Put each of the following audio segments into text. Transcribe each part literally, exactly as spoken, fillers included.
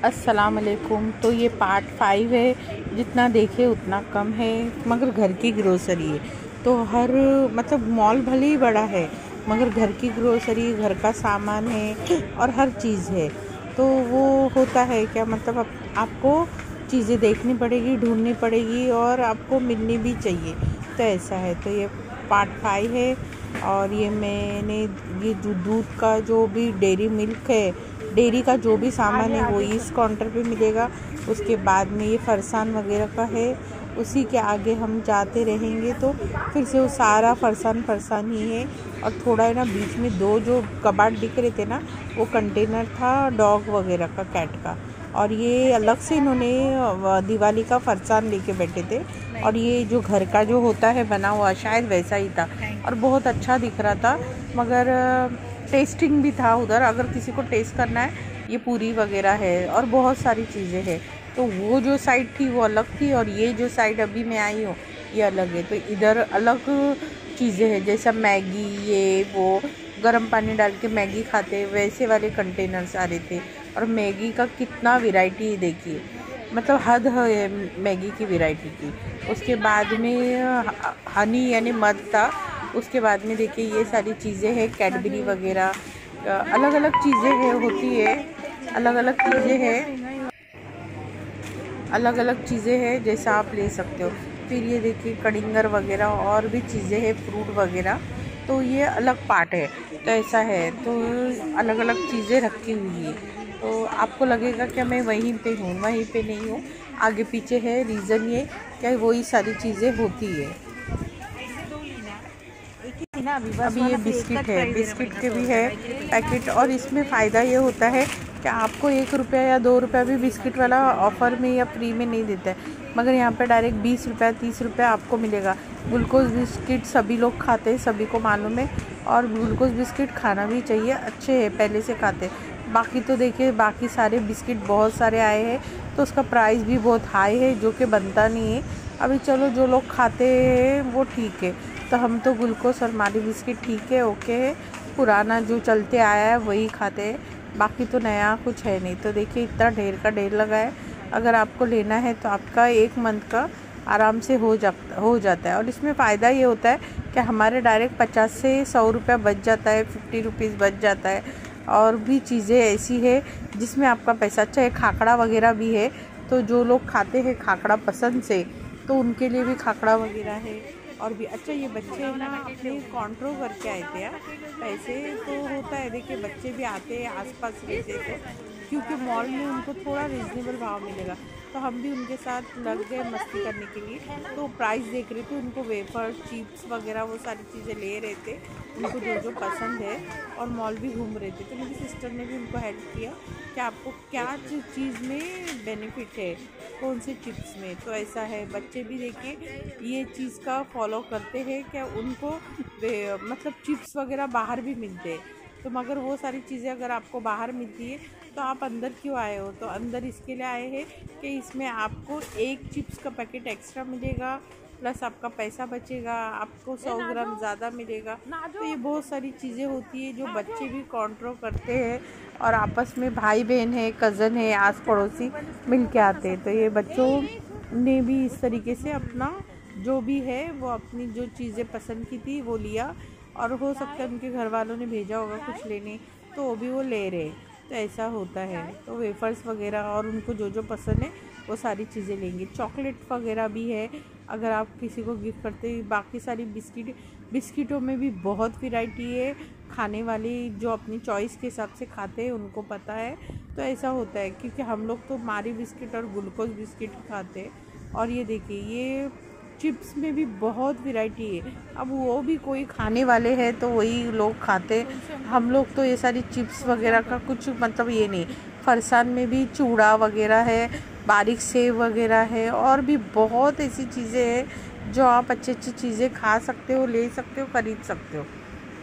अस्सलाम वालेकुम। तो ये पार्ट फाइव है, जितना देखे उतना कम है, मगर घर की ग्रोसरी है। तो हर मतलब मॉल भले ही बड़ा है मगर घर की ग्रोसरी, घर का सामान है और हर चीज़ है। तो वो होता है क्या, मतलब आप, आपको चीज़ें देखनी पड़ेगी, ढूंढनी पड़ेगी और आपको मिलनी भी चाहिए। तो ऐसा है। तो ये पार्ट फाइव है और ये मैंने ये दूध का जो भी डेयरी मिल्क है, डेयरी का जो भी सामान है वो इस काउंटर पे मिलेगा। उसके बाद में ये फरसान वगैरह का है, उसी के आगे हम जाते रहेंगे तो फिर से वो सारा फरसान फरसान ही है। और थोड़ा है ना, बीच में दो जो कबाड़ दिख रहे थे ना, वो कंटेनर था डॉग वगैरह का, कैट का। और ये अलग से इन्होंने दिवाली का फरसान लेके बैठे थे। और ये जो घर का जो होता है बना हुआ, शायद वैसा ही था और बहुत अच्छा दिख रहा था। मगर टेस्टिंग भी था उधर, अगर किसी को टेस्ट करना है। ये पूरी वगैरह है और बहुत सारी चीज़ें हैं। तो वो जो साइड थी वो अलग थी और ये जो साइड अभी मैं आई हूँ ये अलग है। तो इधर अलग चीज़ें हैं, जैसा मैगी, ये वो गर्म पानी डाल के मैगी खाते वैसे वाले कंटेनर सारे थे। और मैगी का कितना वैरायटी देखिए, मतलब हद है मैगी की वैरायटी की। उसके बाद में हनी यानी मध था। उसके बाद में देखिए ये सारी चीज़ें हैं, कैडबरी वगैरह, अलग अलग चीज़ें हैं, होती है अलग अलग चीज़ें हैं, अलग अलग चीज़ें हैं, जैसा आप ले सकते हो। फिर ये देखिए कड़िंगर वगैरह और भी चीज़ें हैं, फ्रूट वगैरह। तो ये अलग पार्ट है। तो ऐसा है, तो अलग अलग चीज़ें रखी हुई है। तो आपको लगेगा कि मैं वहीं पे हूँ, वहीं पे नहीं हूँ, आगे पीछे है। रीज़न ये क्या वही सारी चीज़ें होती है। अभी ये बिस्किट है, बिस्किट के भी है पैकेट। और इसमें फ़ायदा ये होता है कि आपको एक रुपया या दो रुपया भी बिस्किट वाला ऑफ़र में या फ्री में नहीं देता है, मगर यहाँ पे डायरेक्ट बीस रुपया तीस रुपया आपको मिलेगा। ग्लूकोज़ बिस्किट सभी लोग खाते हैं, सभी को मालूम है। और ग्लूकोज़ बिस्किट खाना भी चाहिए, अच्छे हैं, पहले से खाते हैं। बाकी तो देखिए बाकी सारे बिस्किट बहुत सारे आए हैं तो उसका प्राइस भी बहुत हाई है, जो कि बनता नहीं है। अभी चलो जो लोग खाते हैं वो ठीक है। तो हम तो ग्लूकोज़ और मारी बिस्किट ठीक है, ओके है, पुराना जो चलते आया है वही खाते हैं, बाकी तो नया कुछ है नहीं। तो देखिए इतना ढेर का ढेर लगा है। अगर आपको लेना है तो आपका एक मंथ का आराम से हो जा हो जाता है। और इसमें फ़ायदा ये होता है कि हमारे डायरेक्ट पचास से सौ रुपया बच जाता है, फिफ्टी रुपीज़ बच जाता है। और भी चीज़ें ऐसी है जिसमें आपका पैसा अच्छा है। खाखड़ा वगैरह भी है, तो जो लोग खाते हैं खाखड़ा पसंद से, तो उनके लिए भी खाखड़ा वगैरह है। और भी अच्छा, ये बच्चे ना अपने कॉन्ट्रो करके आए थे यार, पैसे तो होता है। देखिए बच्चे भी आते हैं, आसपास रहते थे, क्योंकि मॉल में उनको थोड़ा रीज़नेबल भाव मिलेगा। तो हम भी उनके साथ लग गए मस्ती करने के लिए। तो प्राइस देख रहे थे, उनको वेफर, चिप्स वगैरह वो सारी चीज़ें ले रहे थे, उनको जो जो पसंद है। और मॉल भी घूम रहे थे। तो मेरी सिस्टर ने भी उनको हेल्प किया कि आपको क्या चीज़ में बेनिफिट है, कौन से चिप्स में। तो ऐसा है, बच्चे भी देखिए ये चीज़ का फॉलो करते हैं कि उनको मतलब चिप्स वगैरह बाहर भी मिलते हैं। तो मगर वो सारी चीज़ें अगर आपको बाहर मिलती है तो आप अंदर क्यों आए हो? तो अंदर इसके लिए आए हैं कि इसमें आपको एक चिप्स का पैकेट एक्स्ट्रा मिलेगा, प्लस आपका पैसा बचेगा, आपको सौ ग्राम ज़्यादा मिलेगा। तो ये बहुत सारी चीज़ें होती है जो बच्चे भी कंट्रोल करते हैं और आपस में भाई बहन है, कज़न है, आस पड़ोसी मिल के आते हैं। तो ये बच्चों ने भी इस तरीके से अपना जो भी है वो अपनी जो चीज़ें पसंद की थी वो लिया। और हो सकता है उनके घर वालों ने भेजा होगा कुछ लेने, तो वो भी वो ले रहे। तो ऐसा होता है। तो वेफर्स वगैरह और उनको जो जो पसंद है वो सारी चीज़ें लेंगे। चॉकलेट वगैरह भी है अगर आप किसी को गिफ्ट करते हैं। बाकी सारी बिस्किट, बिस्किटों में भी बहुत वैरायटी है। खाने वाली जो अपनी चॉइस के हिसाब से खाते हैं उनको पता है। तो ऐसा होता है, क्योंकि हम लोग तो मारी बिस्किट और ग्लूकोज़ बिस्किट खाते हैं। और ये देखिए ये चिप्स में भी बहुत वैरायटी है। अब वो भी कोई खाने वाले हैं तो वही लोग खाते, हम लोग तो ये सारी चिप्स वगैरह का कुछ मतलब ये नहीं। फरसान में भी चूड़ा वगैरह है, बारीक सेव वगैरह है, और भी बहुत ऐसी चीज़ें हैं जो आप अच्छी अच्छी चीज़ें खा सकते हो, ले सकते हो, खरीद सकते हो।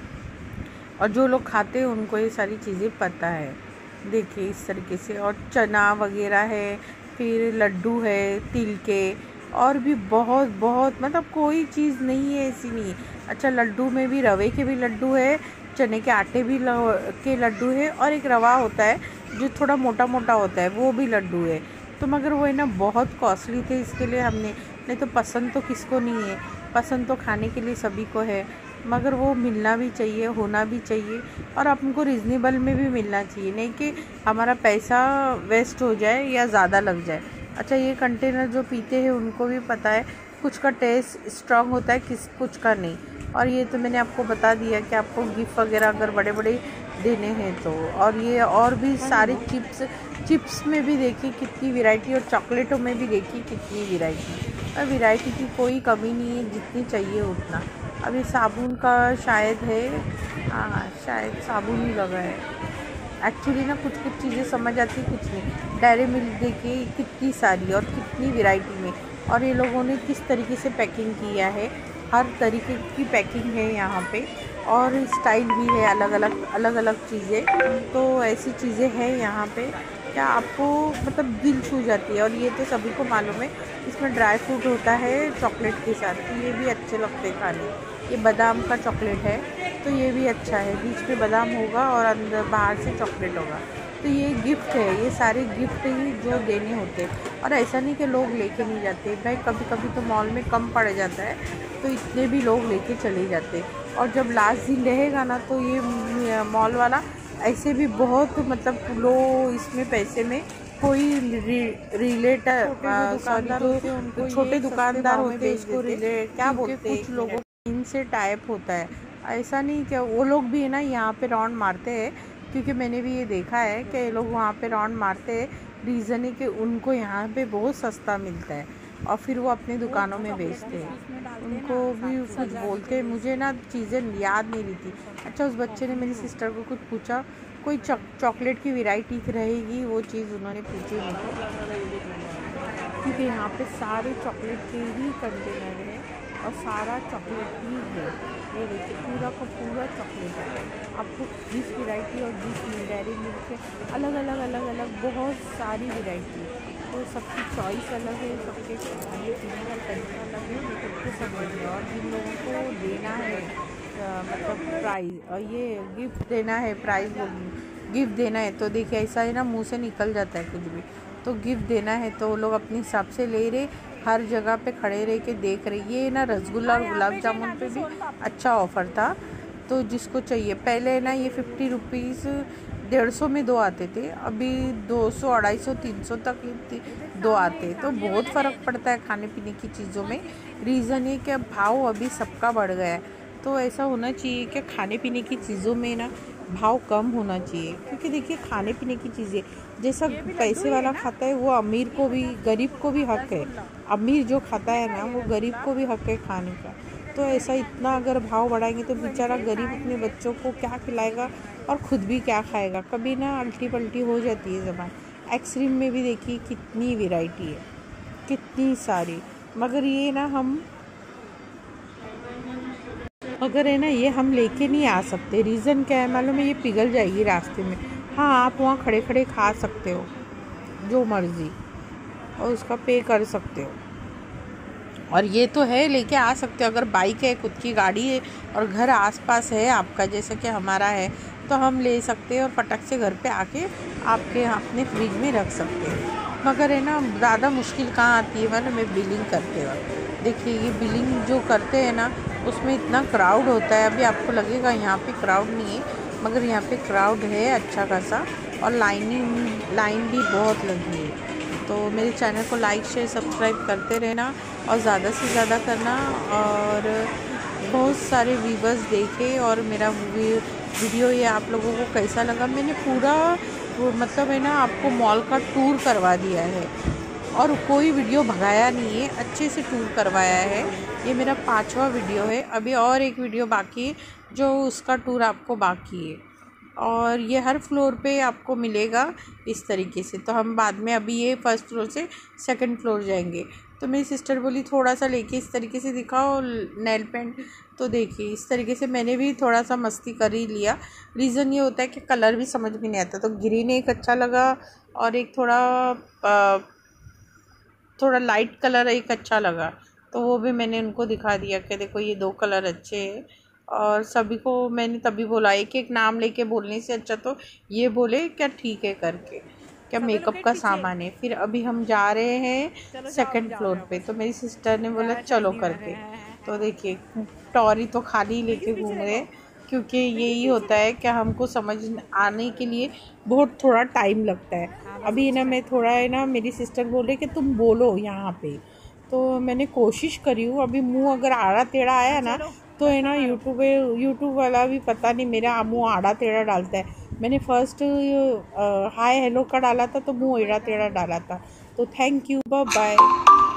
और जो लोग खाते हैं उनको ये सारी चीज़ें पता है। देखिए इस तरीके से। और चना वगैरह है, फिर लड्डू है तिल के, और भी बहुत बहुत मतलब कोई चीज़ नहीं है ऐसी नहीं। अच्छा, लड्डू में भी रवे के भी लड्डू है, चने के आटे भी के लड्डू है, और एक रवा होता है जो थोड़ा मोटा मोटा होता है, वो भी लड्डू है। तो मगर वो है ना बहुत कॉस्टली थे, इसके लिए हमने, नहीं तो पसंद तो किसको नहीं है, पसंद तो खाने के लिए सभी को है, मगर वो मिलना भी चाहिए, होना भी चाहिए, और हमको रिजनेबल में भी मिलना चाहिए, नहीं कि हमारा पैसा वेस्ट हो जाए या ज़्यादा लग जाए। अच्छा, ये कंटेनर जो पीते हैं उनको भी पता है कुछ का टेस्ट स्ट्रॉन्ग होता है, किस कुछ का नहीं। और ये तो मैंने आपको बता दिया कि आपको गिफ्ट वगैरह अगर बड़े बड़े देने हैं तो। और ये और भी सारे चिप्स चिप्स में भी देखिए कितनी वैरायटी, और चॉकलेटों में भी देखिए कितनी वैरायटी। और वैरायटी की कोई कमी नहीं है, जितनी चाहिए उतना। अब ये साबुन का शायद है, हाँ शायद साबुन ही लगा है। एक्चुअली ना कुछ कुछ चीज़ें समझ आती, कुछ नहीं। डेयरी मिल्क देखिए कितनी सारी और कितनी वैरायटी में, और ये लोगों ने किस तरीके से पैकिंग किया है, हर तरीके की पैकिंग है यहाँ पे, और स्टाइल भी है अलग अलग अलग अलग चीज़ें। तो ऐसी चीज़ें हैं यहाँ पे, क्या आपको मतलब दिल छू जाती है। और ये तो सभी को मालूम है, इसमें ड्राई फ्रूट होता है चॉकलेट के साथ, तो ये भी अच्छे लगते हैं खाने। ये बादाम का चॉकलेट है, तो ये भी अच्छा है, बीच में बादाम होगा और अंदर बाहर से चॉकलेट होगा। तो ये गिफ्ट है, ये सारे गिफ्ट ही जो देने होते हैं। और ऐसा नहीं कि लोग लेके नहीं जाते भाई, कभी कभी तो मॉल में कम पड़ जाता है, तो इतने भी लोग लेके चले जाते। और जब लास्ट दिन रहेगा ना, तो ये मॉल वाला ऐसे भी बहुत मतलब लो इसमें पैसे में कोई रिलेटर सॉरी छोटे दुकानदार होते हैं, इसको रिलेट क्या बोलते हैं, कुछ लोगों इनसे टाइप होता है। ऐसा नहीं कि वो लोग भी है ना यहाँ पे राउंड मारते हैं, क्योंकि मैंने भी ये देखा है कि ये लोग वहाँ पे राउंड मारते हैं। रीज़न है कि उनको यहाँ पे बहुत सस्ता मिलता है, और फिर वो अपनी दुकानों में बेचते हैं। उनको भी कुछ बोलते हैं, मुझे ना चीज़ें याद नहीं रही थी। अच्छा, उस बच्चे ने मेरी सिस्टर को कुछ पूछा, कोई चॉकलेट की वैरायटी रहेगी, वो चीज़ उन्होंने पूछी मुझे, क्योंकि यहाँ पे सारे चॉकलेट के ही कंटेनर हैं और सारा चॉकलेट ही है। ये देखिए पूरा का पूरा चॉकलेट है, आपको जिस वैरायटी और जिस डेयरी मिल्क के अलग अलग अलग अलग बहुत सारी वैरायटी, तो सबकी चॉइस अलग है, सबके खाने पीने का तरीका अलग है, तो सबको समझिए। और जिन लोगों को देना है आ, मतलब प्राइज़, और ये गिफ्ट देना है, प्राइज़ गिफ्ट देना है, तो देखिए ऐसा है ना, मुंह से निकल जाता है कुछ भी। तो गिफ्ट देना है तो वो लोग अपने हिसाब से ले रहे, हर जगह पे खड़े रह के देख रहे। ये ना रसगुल्ला और गुलाब जामुन पे भी अच्छा ऑफ़र था, तो जिसको चाहिए। पहले ना ये फिफ्टी रुपीज़ डेढ़ सौ में दो आते थे, अभी दो सौ अढ़ाई सौ तीन सौ तक दो आते, तो बहुत फ़र्क पड़ता है खाने पीने की चीज़ों में। रीज़न ये कि भाव अभी सबका बढ़ गया है, तो ऐसा होना चाहिए कि खाने पीने की चीज़ों में ना भाव कम होना चाहिए। क्योंकि देखिए खाने पीने की चीज़ें जैसा पैसे वाला खाता है, वो अमीर को भी, गरीब को भी हक है। अमीर जो खाता है ना, वो गरीब को भी हक है खाने का। तो ऐसा इतना अगर भाव बढ़ाएंगे तो बेचारा गरीब अपने बच्चों को क्या खिलाएगा और ख़ुद भी क्या खाएगा। कभी ना अल्टी पल्टी हो जाती है ज़बान। आइसक्रीम में भी देखिए कितनी वैरायटी है, कितनी सारी, मगर ये ना हम अगर है ना ये हम लेके नहीं आ सकते। रीज़न क्या है मालूम है? ये पिघल जाएगी रास्ते में। हाँ, आप वहाँ खड़े खड़े खा सकते हो जो मर्ज़ी, और उसका पे कर सकते हो, और ये तो है लेके आ सकते हो। अगर बाइक है, खुद की गाड़ी है और घर आसपास है आपका, जैसे कि हमारा है, तो हम ले सकते हैं और फटक से घर पे आके आपके अपने फ्रिज में रख सकते हैं। मगर है ना ज़्यादा मुश्किल कहाँ आती है मालूम है? बिलिंग करते वक्त। देखिए ये बिलिंग जो करते हैं ना, उसमें इतना क्राउड होता है। अभी आपको लगेगा यहाँ पे क्राउड नहीं है, मगर यहाँ पे क्राउड है अच्छा खासा, और लाइनिंग लाइन भी बहुत लगी है। तो मेरे चैनल को लाइक शेयर सब्सक्राइब करते रहना, और ज़्यादा से ज़्यादा करना, और बहुत सारे व्यूवर्स देखे। और मेरा वीडियो ये आप लोगों को कैसा लगा? मैंने पूरा मतलब है ना आपको मॉल का टूर करवा दिया है, और कोई वीडियो भगाया नहीं है, अच्छे से टूर करवाया है। ये मेरा पांचवा वीडियो है, अभी और एक वीडियो बाकी है जो उसका टूर आपको बाकी है, और ये हर फ्लोर पे आपको मिलेगा इस तरीके से। तो हम बाद में अभी ये फर्स्ट फ्लोर से सेकंड फ्लोर जाएंगे। तो मेरी सिस्टर बोली थोड़ा सा लेके इस तरीके से दिखाओ नेल पेंट, तो देखिए इस तरीके से मैंने भी थोड़ा सा मस्ती कर ही लिया। रीज़न ये होता है कि कलर भी समझ में नहीं आता, तो ग्रीन एक अच्छा लगा, और एक थोड़ा आ, थोड़ा लाइट कलर एक अच्छा लगा, तो वो भी मैंने उनको दिखा दिया कि देखो ये दो कलर अच्छे हैं, और सभी को मैंने तभी बोला, एक एक नाम लेके बोलने से अच्छा तो ये बोले क्या ठीक है करके, क्या मेकअप का सामान है। फिर अभी हम जा रहे हैं सेकंड फ्लोर पे, तो मेरी सिस्टर ने बोला चलो करके। तो देखिए टॉरी तो खाली लेके घूम रहे, क्योंकि यही होता है कि हमको समझ आने के लिए बहुत थोड़ा टाइम लगता है। अभी ना मैं थोड़ा है ना, मेरी सिस्टर बोल रही कि तुम बोलो यहाँ पे, तो मैंने कोशिश करी हूँ। अभी मुंह अगर आड़ा टेढ़ा आया ना तो है ना, यूट्यूब यूट्यूब वाला भी पता नहीं मेरा मुंह आड़ा टेढ़ा डालता है। मैंने फर्स्ट हाय हेलो का डाला था तो मुंह एड़ा टेढ़ा डाला था। तो थैंक यू, बाय बाय।